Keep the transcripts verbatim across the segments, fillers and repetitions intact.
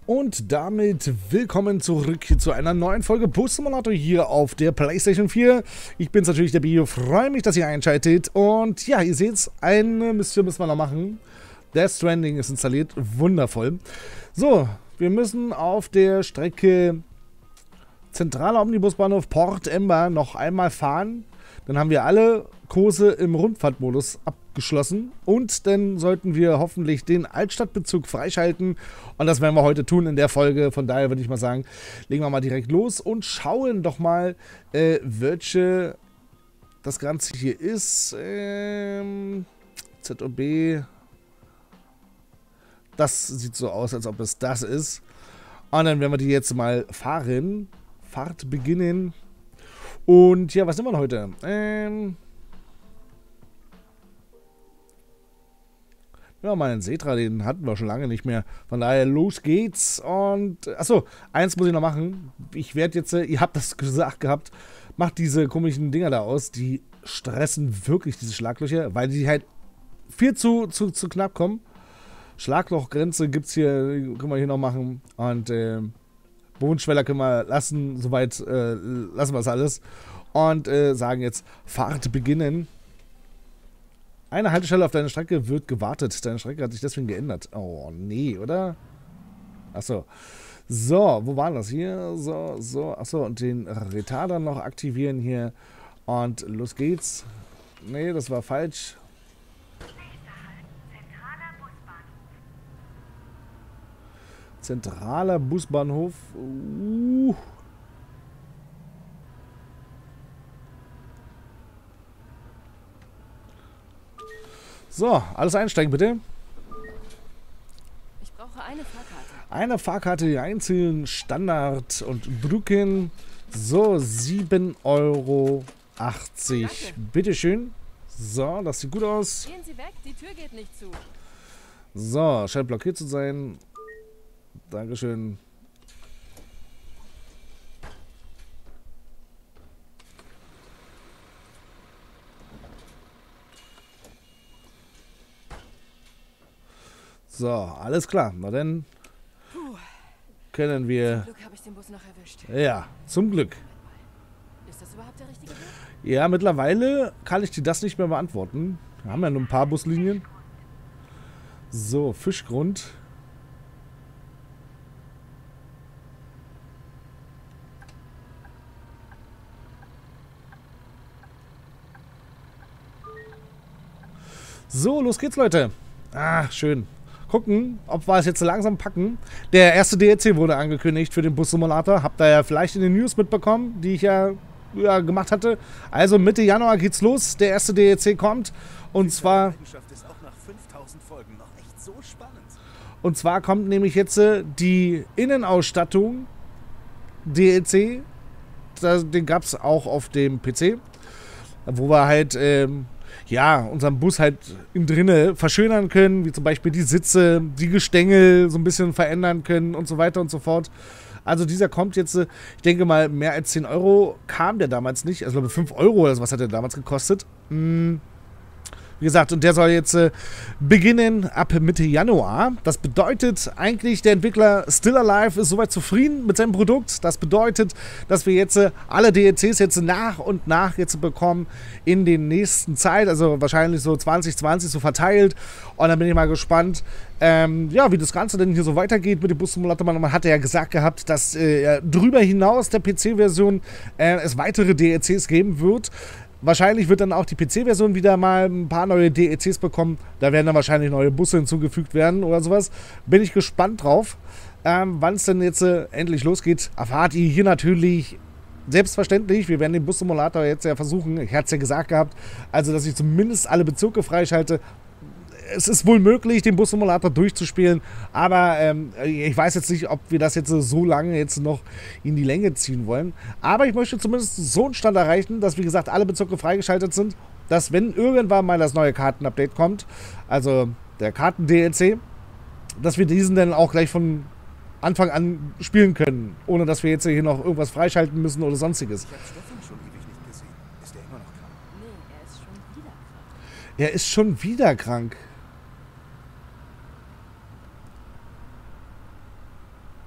Und damit willkommen zurück zu einer neuen Folge Bus Simulator hier auf der PlayStation vier. Ich bin's natürlich, der Bio, freue mich, dass ihr einschaltet. Und ja, ihr seht's, eine Mission müssen wir noch machen. Death Stranding ist installiert, wundervoll. So, wir müssen auf der Strecke Zentraler Omnibusbahnhof Port Emba noch einmal fahren. Dann haben wir alle Kurse im Rundfahrtmodus abgeschlossen und dann sollten wir hoffentlich den Altstadtbezug freischalten und das werden wir heute tun in der Folge. Von daher würde ich mal sagen, legen wir mal direkt los und schauen doch mal, äh, welche das Ganze hier ist. Ähm, Z O B. Das sieht so aus, als ob es das ist. Und dann werden wir die jetzt mal fahren. Fahrt beginnen. Und ja, was sind wir denn heute? Ähm ja, meinen Setra, den hatten wir schon lange nicht mehr. Von daher, los geht's. Und, achso, eins muss ich noch machen. Ich werde jetzt, ihr habt das gesagt gehabt, macht diese komischen Dinger da aus. Die stressen wirklich, diese Schlaglöcher, weil die halt viel zu, zu, zu knapp kommen. Schlaglochgrenze gibt's hier, können wir hier noch machen. Und, äh, Bodenschweller können wir lassen, soweit äh, lassen wir es alles. Und äh, sagen jetzt, Fahrt beginnen. Eine Haltestelle auf deiner Strecke wird gewartet. Deine Strecke hat sich deswegen geändert. Oh, nee, oder? Achso. So, wo war das hier? So, so, achso, und den Retarder noch aktivieren hier. Und los geht's. Nee, das war falsch. Zentraler Busbahnhof. Uh. So, alles einsteigen bitte. Ich brauche eine Fahrkarte. Eine Fahrkarte einzeln, Standard und drücken. So, sieben Euro achtzig. Bitteschön. So, das sieht gut aus. Gehen Sie weg, die Tür geht nicht zu. So, scheint blockiert zu sein. Dankeschön. So, alles klar. Na dann können wir... Zum Glück habe ich den Bus noch erwischt. Ja, zum Glück. Ist das überhaupt der richtige Weg? Ja, mittlerweile kann ich dir das nicht mehr beantworten. Wir haben ja nur ein paar Buslinien. So, Fischgrund. So, los geht's, Leute. Ah, schön. Gucken, ob wir es jetzt langsam packen. Der erste D L C wurde angekündigt für den Bus-Simulator. Habt ihr ja vielleicht in den News mitbekommen, die ich ja, ja gemacht hatte. Also Mitte Januar geht's los. Der erste D L C kommt. Und zwar... Ist auch nach fünftausend Folgen noch echt so spannend. Und zwar kommt nämlich jetzt äh, die Innenausstattung D L C. Das, den gab es auch auf dem P C. Wo wir halt... Ähm, ja, unseren Bus halt innen drinne verschönern können, wie zum Beispiel die Sitze, die Gestänge so ein bisschen verändern können und so weiter und so fort. Also dieser kommt jetzt, ich denke mal, mehr als zehn Euro kam der damals nicht. Also ich glaube fünf Euro oder was hat der damals gekostet. Hm. Wie gesagt, und der soll jetzt äh, beginnen ab Mitte Januar. Das bedeutet eigentlich, der Entwickler Still Alive ist soweit zufrieden mit seinem Produkt. Das bedeutet, dass wir jetzt äh, alle D L Cs jetzt nach und nach jetzt bekommen in den nächsten Zeit. Also wahrscheinlich so zwanzig zwanzig so verteilt. Und dann bin ich mal gespannt, ähm, ja, wie das Ganze denn hier so weitergeht mit dem Bus-Simulator. Man hatte ja gesagt gehabt, dass äh, drüber hinaus der P C-Version äh, es weitere D L Cs geben wird. Wahrscheinlich wird dann auch die P C-Version wieder mal ein paar neue D L Cs bekommen. Da werden dann wahrscheinlich neue Busse hinzugefügt werden oder sowas. Bin ich gespannt drauf. Ähm, wann es denn jetzt äh, endlich losgeht, erfahrt ihr hier natürlich selbstverständlich. Wir werden den Bus-Simulator jetzt ja versuchen, ich hatte es ja gesagt gehabt, also dass ich zumindest alle Bezirke freischalte. Es ist wohl möglich, den Bus-Simulator durchzuspielen, aber ähm, ich weiß jetzt nicht, ob wir das jetzt so lange jetzt noch in die Länge ziehen wollen. Aber ich möchte zumindest so einen Stand erreichen, dass, wie gesagt, alle Bezirke freigeschaltet sind, dass, wenn irgendwann mal das neue Karten-Update kommt, also der Karten-D L C, dass wir diesen dann auch gleich von Anfang an spielen können, ohne dass wir jetzt hier noch irgendwas freischalten müssen oder sonstiges. Ich habe Stefan schon ewig nicht gesehen. Ist er immer noch krank? Nee, er ist schon wieder krank. Er ist schon wieder krank.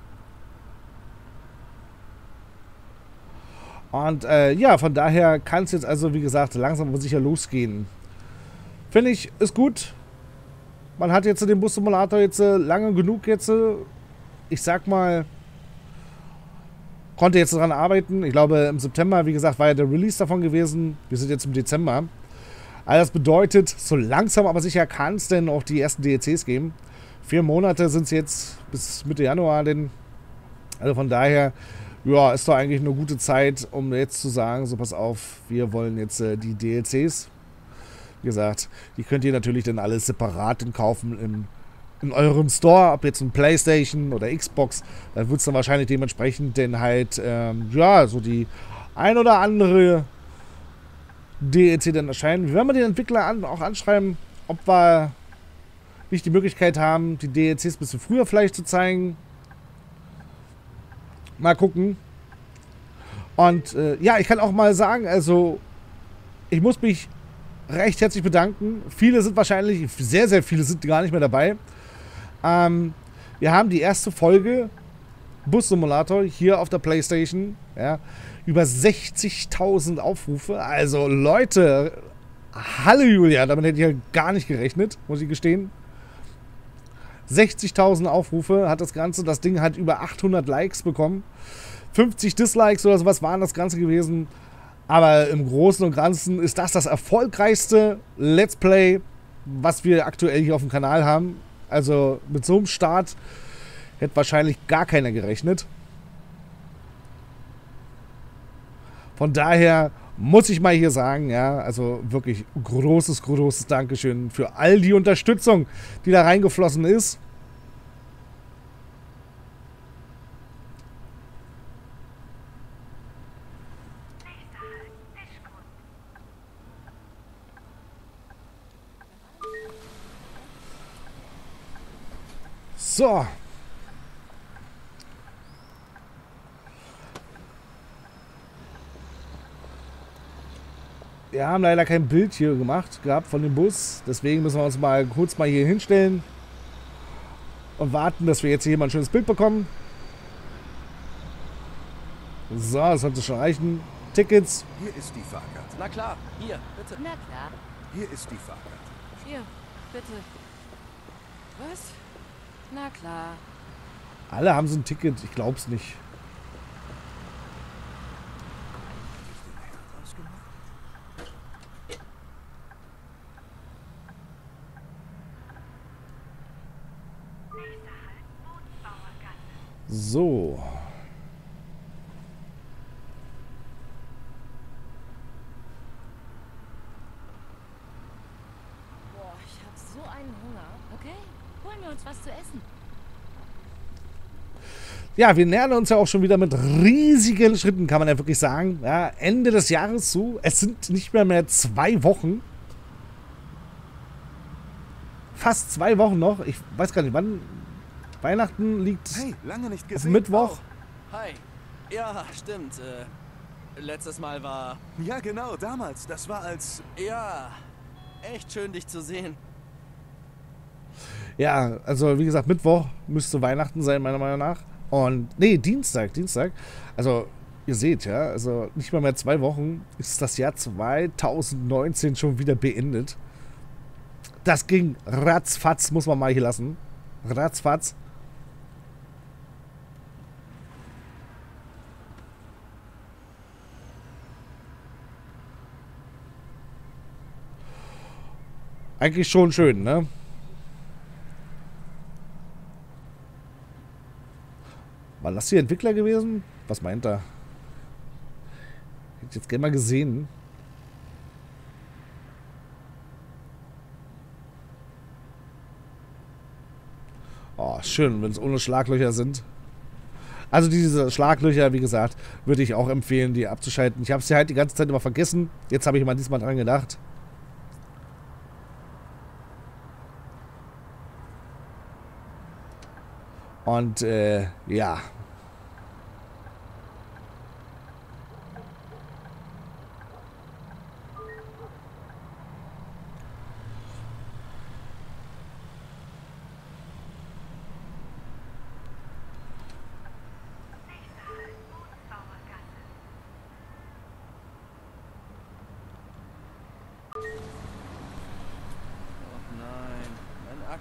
Und äh, ja, von daher kann es jetzt also, wie gesagt, langsam aber sicher losgehen. Finde ich, ist gut. Man hat jetzt den Bus-Simulator jetzt äh, lange genug jetzt, äh, ich sag mal, konnte jetzt daran arbeiten. Ich glaube, im September, wie gesagt, war ja der Release davon gewesen. Wir sind jetzt im Dezember. All das bedeutet, so langsam aber sicher kann es denn auch die ersten D L Cs geben. Vier Monate sind es jetzt bis Mitte Januar, denn also von daher, ja, ist doch eigentlich eine gute Zeit, um jetzt zu sagen, so pass auf, wir wollen jetzt äh, die D L Cs. Wie gesagt, die könnt ihr natürlich dann alles separat kaufen in, in eurem Store, ob jetzt ein PlayStation oder Xbox. Da wird es dann wahrscheinlich dementsprechend dann halt, ähm, ja, so die ein oder andere D L C dann erscheinen. Wir werden mal den Entwickler an, auch anschreiben, ob wir nicht die Möglichkeit haben, die D L Cs ein bisschen früher vielleicht zu zeigen. Mal gucken. Und äh, ja, ich kann auch mal sagen, also ich muss mich recht herzlich bedanken. Viele sind wahrscheinlich, sehr, sehr viele sind gar nicht mehr dabei. Ähm, wir haben die erste Folge Bus-Simulator hier auf der PlayStation. Ja, über sechzigtausend Aufrufe. Also Leute, Halleluja, damit hätte ich ja gar nicht gerechnet, muss ich gestehen. sechzigtausend Aufrufe hat das Ganze. Das Ding hat über achthundert Likes bekommen. fünfzig Dislikes oder sowas waren das Ganze gewesen. Aber im Großen und Ganzen ist das das erfolgreichste Let's Play, was wir aktuell hier auf dem Kanal haben. Also mit so einem Start hätte wahrscheinlich gar keiner gerechnet. Von daher muss ich mal hier sagen, ja, also wirklich großes, großes Dankeschön für all die Unterstützung, die da reingeflossen ist. So. Wir haben leider kein Bild hier gemacht gehabt von dem Bus. Deswegen müssen wir uns mal kurz mal hier hinstellen und warten, dass wir jetzt hier mal ein schönes Bild bekommen. So, das sollte schon reichen. Tickets. Hier ist die Fahrkarte. Na klar, hier, bitte. Na klar. Hier ist die Fahrkarte. Hier, bitte. Was? Na klar. Alle haben so ein Ticket. Ich glaub's nicht. So. Boah, ich hab so einen Hunger. Okay, holen wir uns was zu essen. Ja, wir nähern uns ja auch schon wieder mit riesigen Schritten, kann man ja wirklich sagen. Ja, Ende des Jahres zu. Es sind nicht mehr mehr zwei Wochen. Fast zwei Wochen noch. Ich weiß gar nicht, wann Weihnachten liegt. Hey, lange nicht Auf gesehen. Mittwoch. Hi. Ja, stimmt. Äh, letztes Mal war... Ja, genau, damals. Das war als... Ja, echt schön, dich zu sehen. Ja, also wie gesagt, Mittwoch müsste Weihnachten sein, meiner Meinung nach. Und, nee, Dienstag, Dienstag. Also, ihr seht ja, also nicht mal mehr zwei Wochen ist das Jahr zweitausendneunzehn schon wieder beendet. Das ging ratzfatz, muss man mal hier lassen. Ratzfatz. Eigentlich schon schön, ne? War das die Entwickler gewesen? Was meint er? Hätte ich jetzt gerne mal gesehen. Oh, schön, wenn es ohne Schlaglöcher sind. Also diese Schlaglöcher, wie gesagt, würde ich auch empfehlen, die abzuschalten. Ich habe sie halt die ganze Zeit immer vergessen. Jetzt habe ich mal diesmal dran gedacht. Und, äh, ja.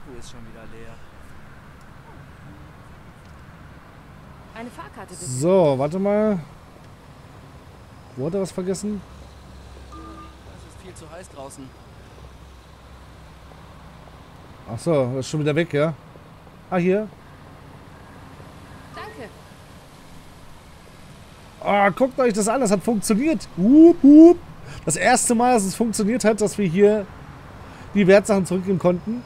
Akku ist schon wieder leer. Eine Fahrkarte bitte. So, warte mal. Wo hat er was vergessen? Es ist viel zu heiß draußen. Ach so, ist schon wieder weg, ja? Ah, hier. Danke. Ah, guckt euch das an, das hat funktioniert. Hup, hup. Das erste Mal, dass es funktioniert hat, dass wir hier die Wertsachen zurückgeben konnten.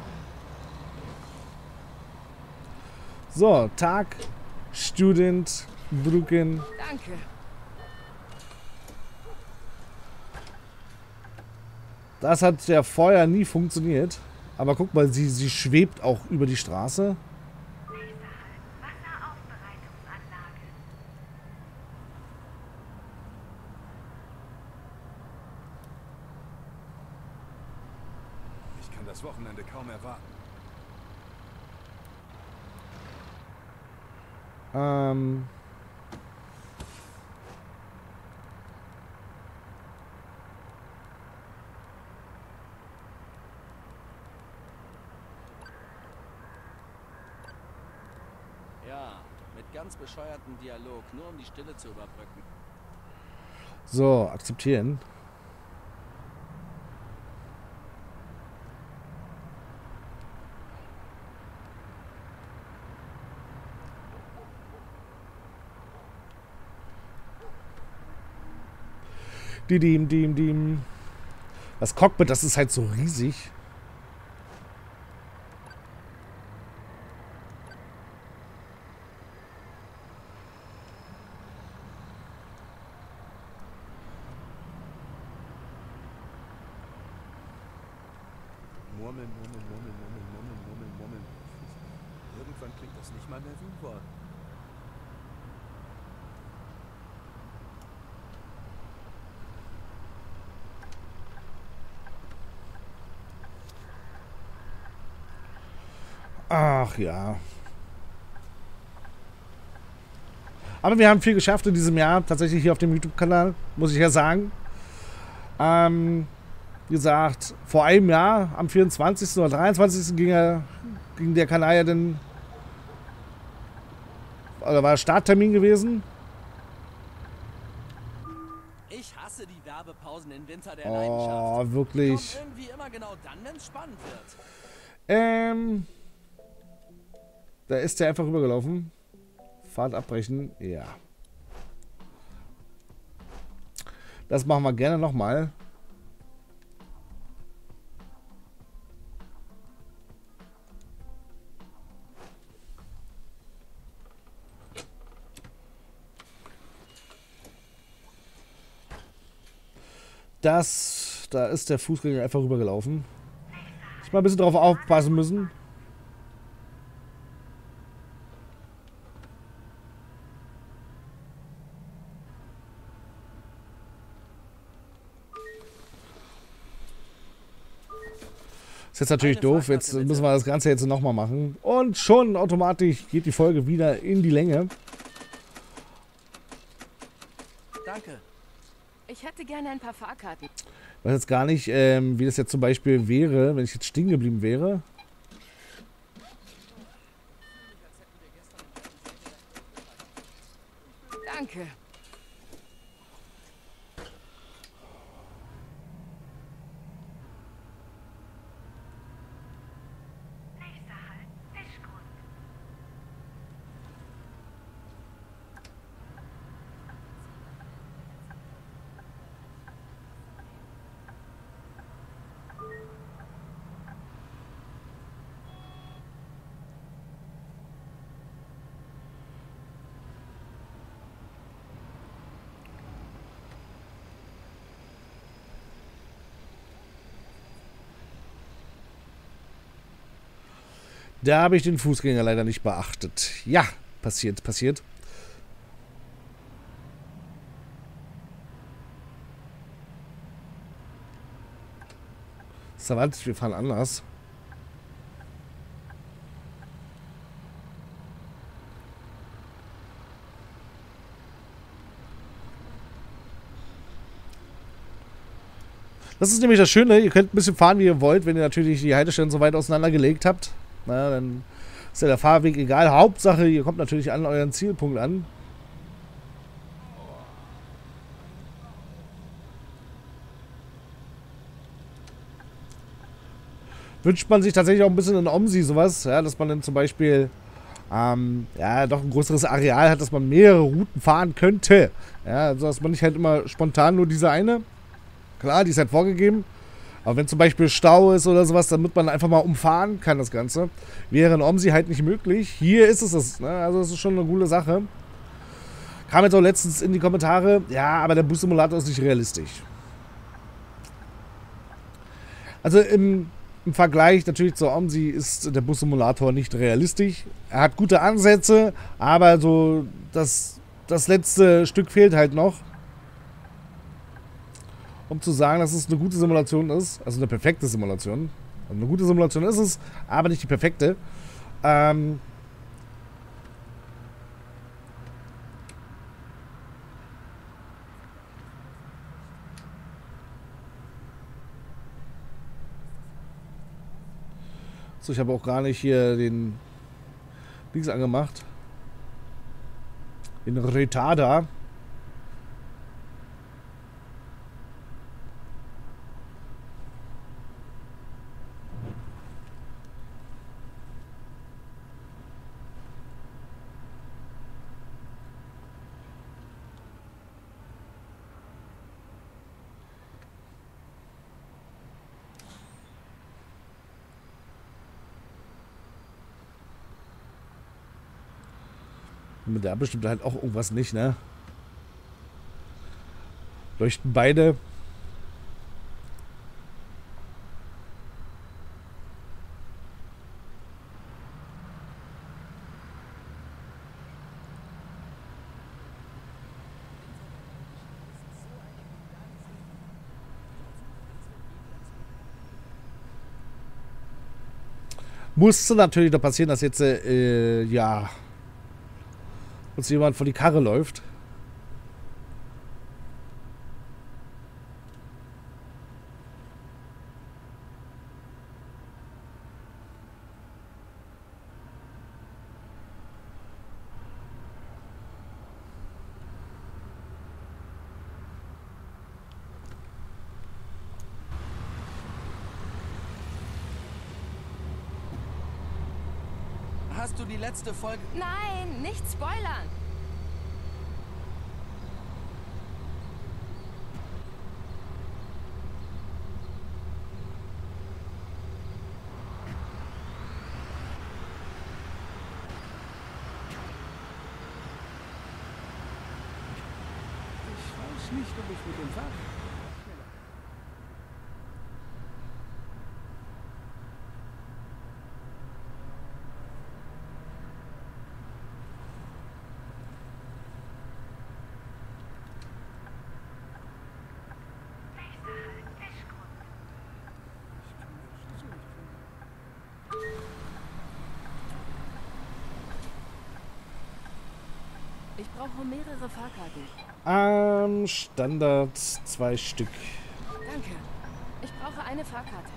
So, Tag, Student, drücken. Danke. Das hat ja vorher nie funktioniert. Aber guck mal, sie, sie schwebt auch über die Straße. Ich kann das Wochenende kaum erwarten. Ähm... Ja, mit ganz bescheuertem Dialog, nur um die Stille zu überbrücken. So, akzeptieren. Die Dim, Dim, Dim. Das Cockpit, das ist halt so riesig. Murmeln, murmeln, murmeln, murmeln, murmeln, murmeln, murmeln. Irgendwann klingt das nicht mal mehr wie ein Wort. Ach ja. Aber wir haben viel geschafft in diesem Jahr, tatsächlich hier auf dem YouTube-Kanal, muss ich ja sagen. Ähm, wie gesagt, vor einem Jahr, am vierundzwanzigsten oder dreiundzwanzigsten ging, er, ging der Kanal ja dann, oder war Starttermin gewesen. Ich hasse die Werbepausen in Winter der Oh, Leidenschaft. wirklich. Kommt irgendwie immer genau dann, wenn es spannend wird. Ähm, da ist der einfach rübergelaufen. Fahrt abbrechen, ja. Das machen wir gerne nochmal. Das, da ist der Fußgänger einfach rübergelaufen. Ich mal ein bisschen drauf aufpassen müssen. Ist jetzt natürlich doof, jetzt müssen wir das Ganze jetzt nochmal machen. Und schon automatisch geht die Folge wieder in die Länge. Danke. Ich hätte gerne ein paar Fahrkarten. Ich weiß jetzt gar nicht, ähm, wie das jetzt zum Beispiel wäre, wenn ich jetzt stehen geblieben wäre. Danke. Da habe ich den Fußgänger leider nicht beachtet. Ja, passiert, passiert. Savant, wir fahren anders. Das ist nämlich das Schöne, ihr könnt ein bisschen fahren, wie ihr wollt, wenn ihr natürlich die Haltestellen so weit auseinandergelegt habt. Na, dann ist ja der Fahrweg egal. Hauptsache, ihr kommt natürlich an euren Zielpunkt an. Wünscht man sich tatsächlich auch ein bisschen in Omsi sowas, ja, dass man dann zum Beispiel ähm, ja, doch ein größeres Areal hat, dass man mehrere Routen fahren könnte. Ja, also dass man nicht halt immer spontan nur diese eine. Klar, die ist halt vorgegeben. Aber wenn zum Beispiel Stau ist oder sowas, damit man einfach mal umfahren kann, das Ganze. Wäre in Omsi halt nicht möglich. Hier ist es das, ne? Also das ist schon eine coole Sache. Kam jetzt auch letztens in die Kommentare, ja, aber der Bus-Simulator ist nicht realistisch. Also im, im Vergleich natürlich zur Omsi ist der Bus-Simulator nicht realistisch. Er hat gute Ansätze, aber so das, das letzte Stück fehlt halt noch. Um zu sagen, dass es eine gute Simulation ist, also eine perfekte Simulation. Also eine gute Simulation ist es, aber nicht die perfekte. Ähm so, ich habe auch gar nicht hier den Dings angemacht. Den Retarder. Mit der bestimmt halt auch irgendwas nicht, ne? Leuchten beide. Musste natürlich doch passieren, dass jetzt, äh, ja, uns jemand vor die Karre läuft. Hast du die letzte Folge... Nein, nicht spoilern. Ich weiß nicht, ob ich mit dem Fahrrad... Ich brauche mehrere Fahrkarten. Ähm, Standard zwei Stück. Danke. Ich brauche eine Fahrkarte.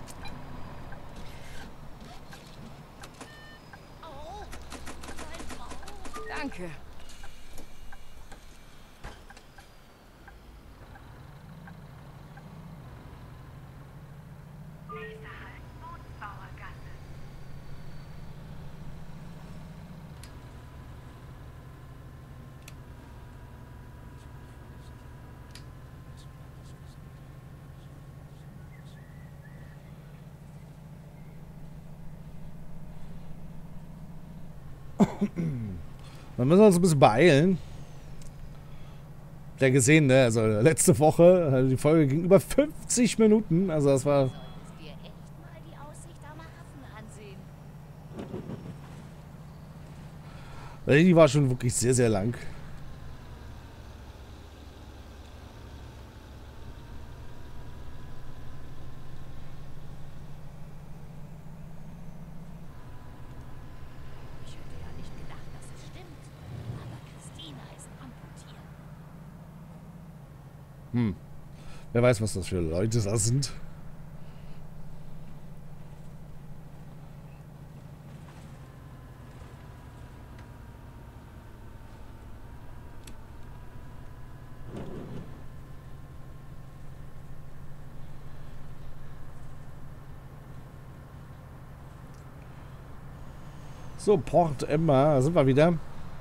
Danke. Dann müssen wir uns ein bisschen beeilen. Der gesehen, ne? Also letzte Woche, also die Folge ging über fünfzig Minuten. Also das war... Solltest dir echt mal die Aussicht am Hafen ansehen. Die war schon wirklich sehr, sehr lang. Ich hätte ja nicht gedacht, dass es stimmt. Aber Christina ist amputiert. Hm. Wer weiß, was das für Leute da sind. So, Port Emma, da sind wir wieder.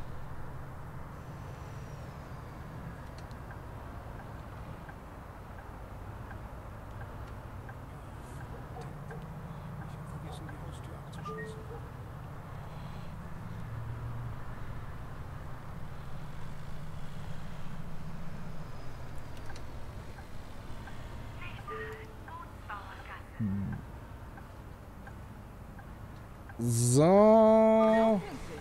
Vergessen, die Haustür abzuschließen. So.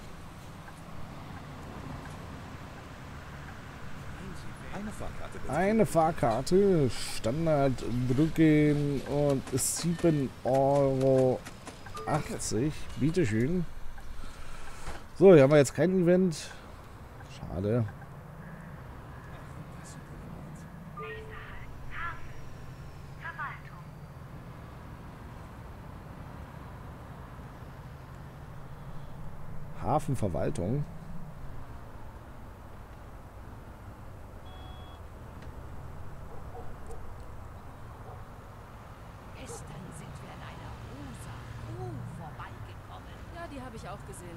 Eine Fahrkarte bitte. Eine Fahrkarte, Standard Brücken und sieben Euro achtzig. Bitteschön. So, hier haben wir jetzt kein Event. Schade. Hafenverwaltung. Gestern sind wir an einer rosa Kuh vorbeigekommen. Ja, die habe ich auch gesehen.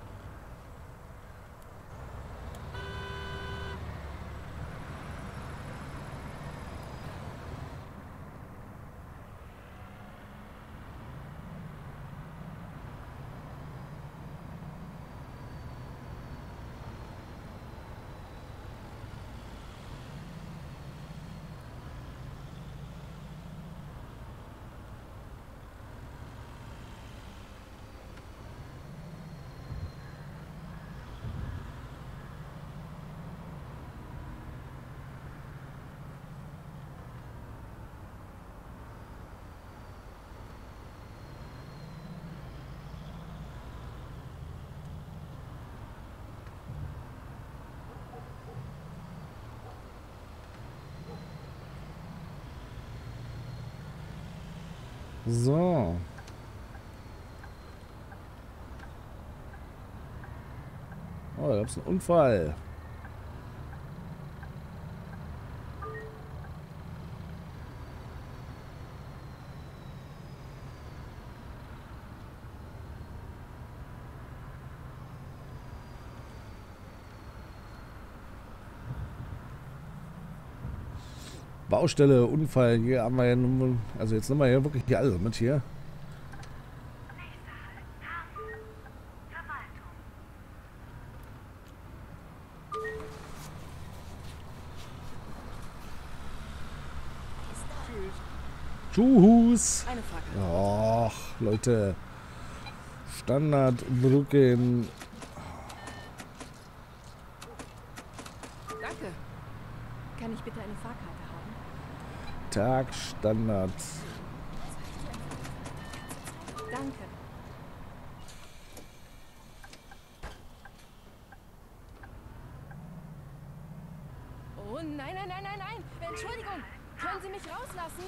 So. Oh, da gab es einen Unfall. Baustelle, Unfall, hier haben wir ja nun, also jetzt nehmen wir ja wirklich hier alle mit hier. Tschüss. Eine Fahrkarte. Ach, Leute. Standardbrücken. Danke. Kann ich bitte eine Fahrkarte haben? Tag Standard. Danke. Oh nein, nein, nein, nein, nein. Entschuldigung. Können Sie mich rauslassen?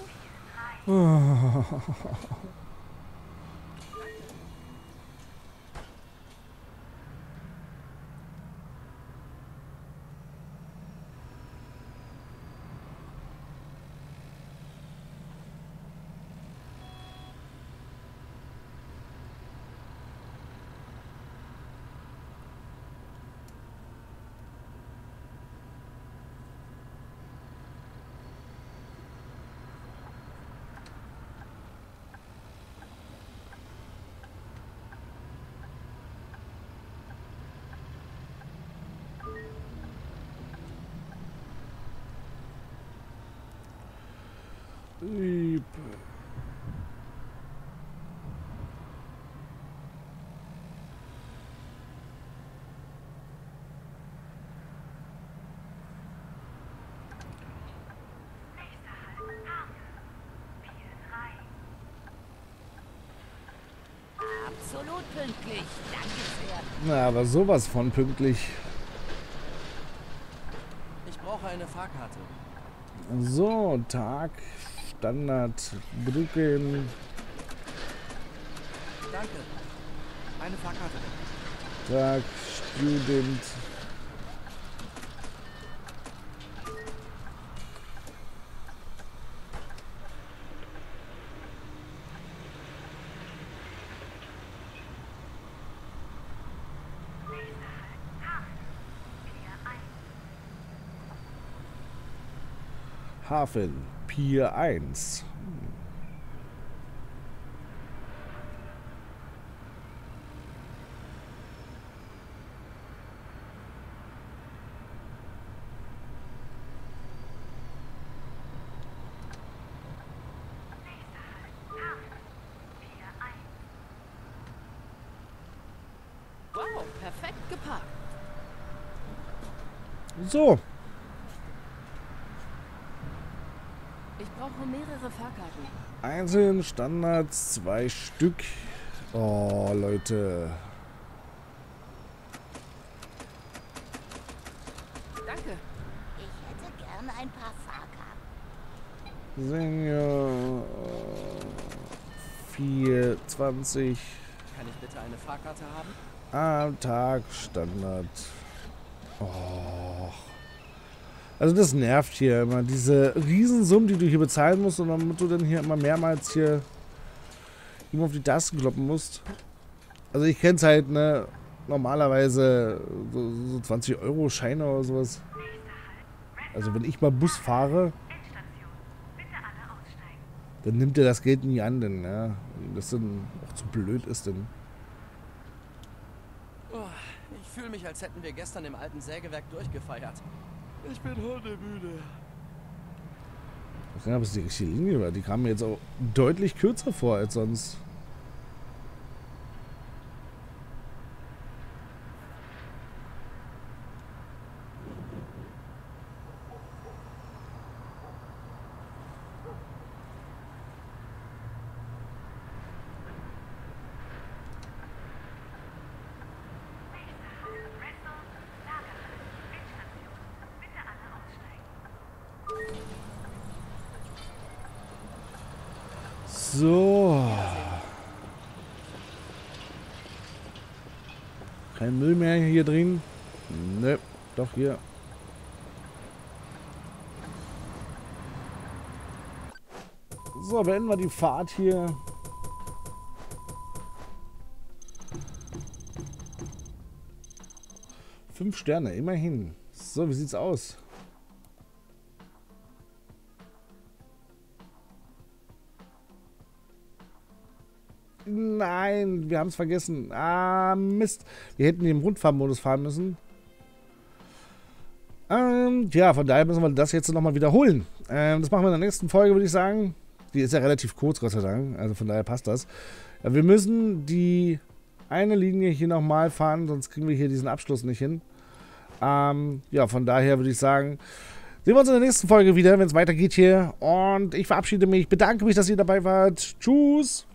Lieb. Absolut pünktlich. Danke sehr. Na, aber sowas von pünktlich. Ich brauche eine Fahrkarte. So, Tag, Standard, Brücken. Danke. Eine Fahrkarte. Tag, Student. Hafen, Pier eins. Wow, perfekt geparkt. So, Ich brauche mehrere Fahrkarten. einzeln Standards, zwei Stück. Oh, Leute. Danke. Ich hätte gerne ein paar Fahrkarten. Senior vier zwanzig Kann ich bitte eine Fahrkarte haben? am Tag Standard. Oh. Also das nervt hier immer. Diese Riesensummen, die du hier bezahlen musst und damit du dann hier immer mehrmals hier immer auf die Tasten kloppen musst. Also ich kenne es halt, ne, normalerweise so, so zwanzig Euro Scheine oder sowas. Also wenn ich mal Bus fahre, dann nimmt er das Geld nie an, denn ja, das dann auch zu blöd ist, denn. Oh, ich fühle mich, als hätten wir gestern im alten Sägewerk durchgefeiert. Ich bin hundemüde. Ja, aber es ist die richtige Linie, weil die kam mir jetzt auch deutlich kürzer vor als sonst. So. Kein Müll mehr hier drin. Ne, doch hier. So, beenden wir die Fahrt hier. Fünf Sterne, immerhin. So, wie sieht's aus? Nein, wir haben es vergessen. Ah, Mist. Wir hätten im Rundfahrtmodus fahren müssen. Ähm, ja, von daher müssen wir das jetzt nochmal wiederholen. Ähm, das machen wir in der nächsten Folge, würde ich sagen. Die ist ja relativ kurz, Gott sei Dank. Also von daher passt das. Ja, wir müssen die eine Linie hier nochmal fahren, sonst kriegen wir hier diesen Abschluss nicht hin. Ähm, ja, von daher würde ich sagen, sehen wir uns in der nächsten Folge wieder, wenn es weitergeht hier. Und ich verabschiede mich. Bedanke mich, dass ihr dabei wart. Tschüss.